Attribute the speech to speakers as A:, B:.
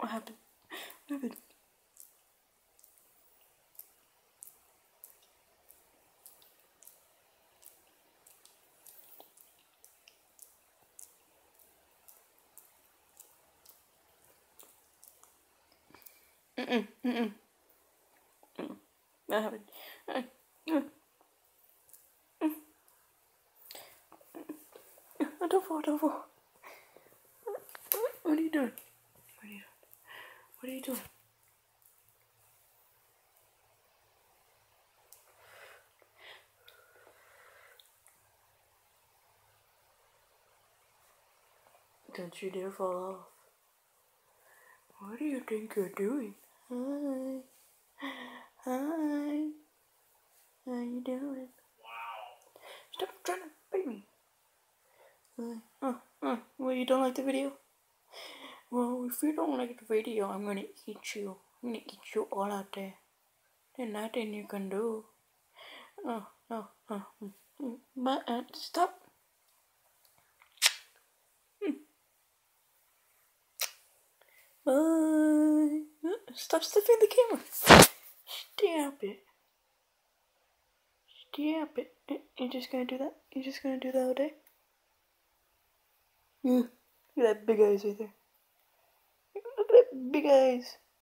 A: What happened? What happened? What happened? Don't fall, don't fall. What are you doing? What are you doing? What are you doing? Don't you dare fall off. What do you think you're doing? Hi. Hi. How you doing? Wow. Stop trying to bite me. Well, you don't like the video? Well, if you don't like the video, I'm gonna eat you. I'm gonna eat you all out there. There's nothing you can do. But, stop. Bye. Stop sniffing the camera. Stop it. Stop it. You're just gonna do that? You're just gonna do that all day? Look at that big eyes right there. Look at that big eyes.